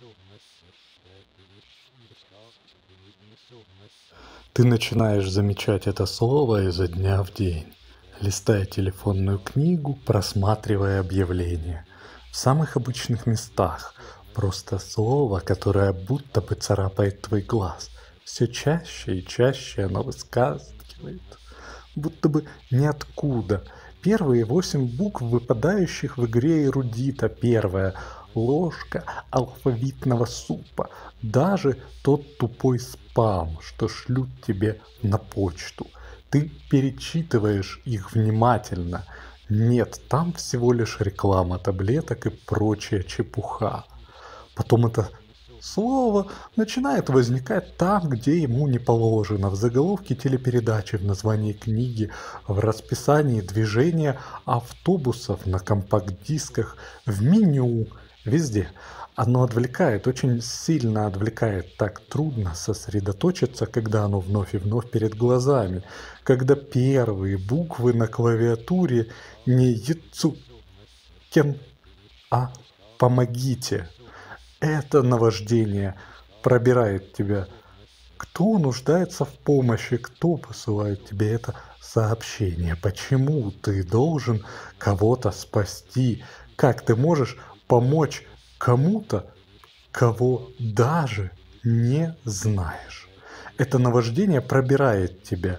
Ты начинаешь замечать это слово изо дня в день, листая телефонную книгу, просматривая объявления. В самых обычных местах. Просто слово, которое будто бы царапает твой глаз. Все чаще и чаще оно выскакивает. Будто бы ниоткуда. Первые 8 букв, выпадающих в игре эрудита. Первая ложка алфавитного супа. Даже тот тупой спам, что шлют тебе на почту. Ты перечитываешь их внимательно. Нет, там всего лишь реклама таблеток и прочая чепуха. Потом это слово начинает возникать там, где ему не положено, в заголовке телепередачи, в названии книги, в расписании движения автобусов на компакт-дисках, в меню, везде. Оно отвлекает, очень сильно отвлекает, так трудно сосредоточиться, когда оно вновь и вновь перед глазами, когда первые буквы на клавиатуре не «Яцукен», а «Помогите». Это наваждение пробирает тебя. Кто нуждается в помощи, кто посылает тебе это сообщение? Почему ты должен кого-то спасти? Как ты можешь помочь кому-то, кого даже не знаешь? Это наваждение пробирает тебя,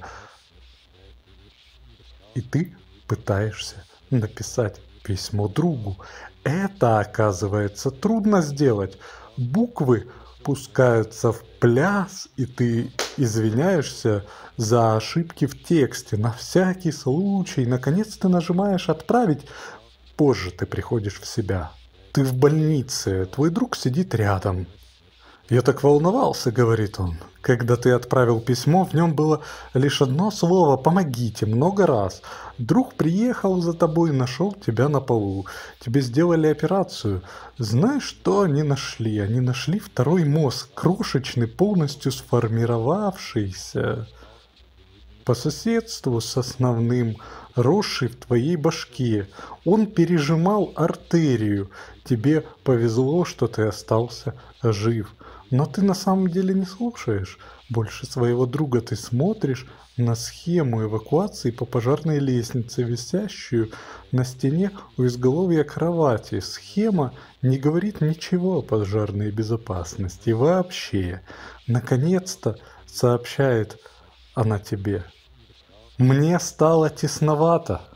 и ты пытаешься написать письмо другу. Это, оказывается, трудно сделать. Буквы пускаются в пляс, и ты извиняешься за ошибки в тексте. На всякий случай, наконец ты нажимаешь «Отправить». Позже ты приходишь в себя. Ты в больнице, твой друг сидит рядом. «Я так волновался», — говорит он, — «когда ты отправил письмо, в нем было лишь одно слово «помогите» много раз. Друг приехал за тобой и нашел тебя на полу. Тебе сделали операцию. Знаешь, что они нашли? Они нашли второй мозг, крошечный, полностью сформировавшийся по соседству с основным, росший в твоей башке. Он пережимал артерию. Тебе повезло, что ты остался жив. Но ты на самом деле не слушаешь больше своего друга. Ты смотришь на схему эвакуации по пожарной лестнице, висящую на стене у изголовья кровати. Схема не говорит ничего о пожарной безопасности вообще. Наконец-то сообщает она тебе: «Мне стало тесновато».